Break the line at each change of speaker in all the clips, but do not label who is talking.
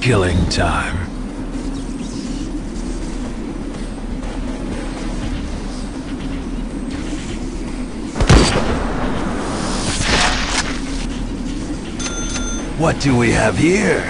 Killing time. What do we have here?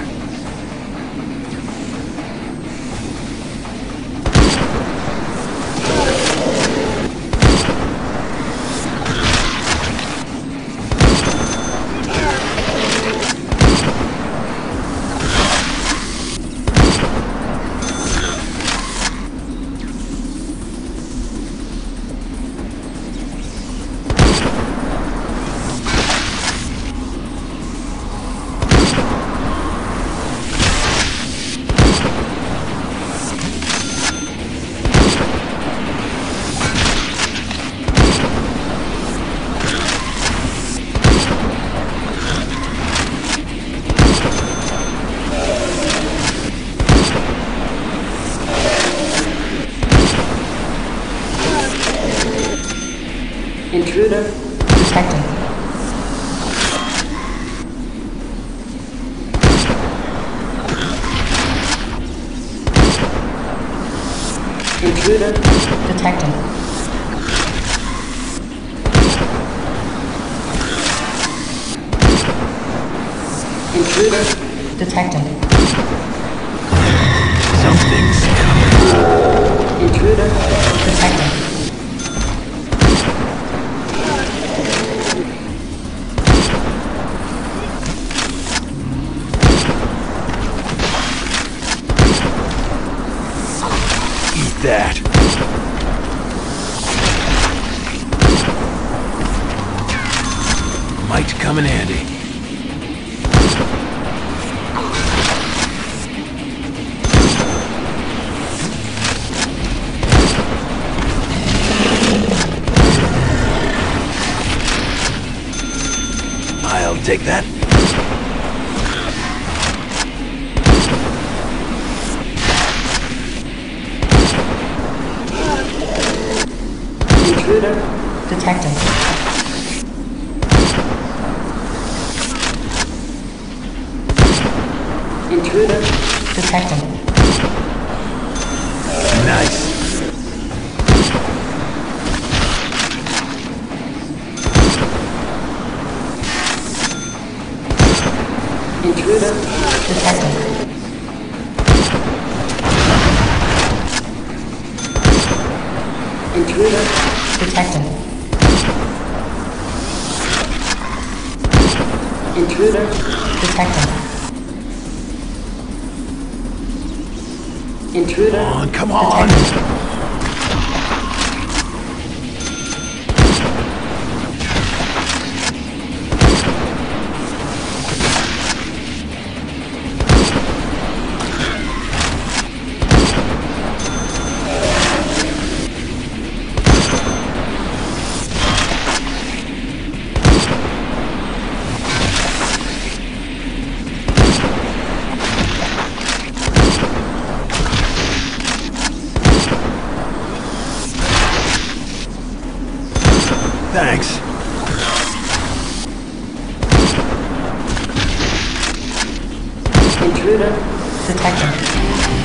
Intruder detected. Intruder detected. Intruder detected.
Something's coming.
Intruder detected.
That. Might come in handy. I'll take that.
Intruder detected. Intruder detected.
Nice.
Intruder detected. Intruder detected. Intruder detected. Intruder
Come on.
detected.
Thanks.
Intruder detected.